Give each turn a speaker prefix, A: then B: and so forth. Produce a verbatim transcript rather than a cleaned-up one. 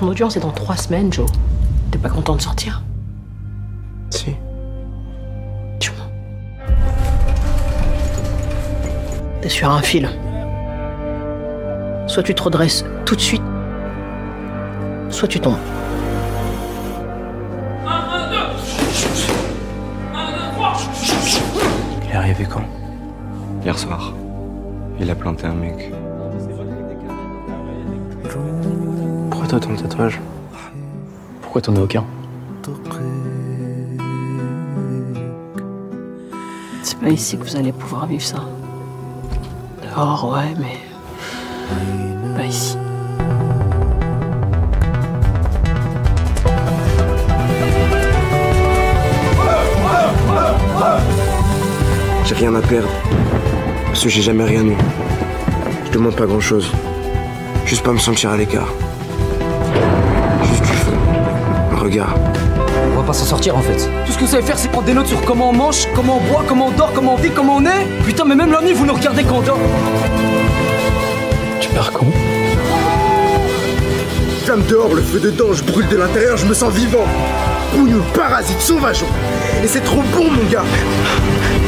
A: Ton audience est dans trois semaines, Joe. T'es pas content de sortir?
B: Si.
A: Tu mens. T'es sur un fil. Soit tu te redresses tout de suite, soit tu tombes.
B: Il est arrivé quand?
C: Hier soir, il a planté un mec.
B: Pourquoi toi ton tatouage?
D: Pourquoi t'en as aucun?
A: C'est pas ici que vous allez pouvoir vivre ça. Dehors, ouais, mais pas ici.
B: J'ai rien à perdre. Parce que j'ai jamais rien eu. Je demande pas grand chose. Juste pas me sentir à l'écart. Juste du feu. Un regard.
E: On va pas s'en sortir en fait. Tout ce que vous savez faire, c'est prendre des notes sur comment on mange, comment on boit, comment on dort, comment on vit, comment on est. Putain, mais même la nuit, vous nous regardez quand on dort.
D: Tu pars quand?
B: Flamme dehors, le feu dedans, je brûle de l'intérieur, je me sens vivant. Bouillon, parasite, sauvage. Et c'est trop bon, mon gars.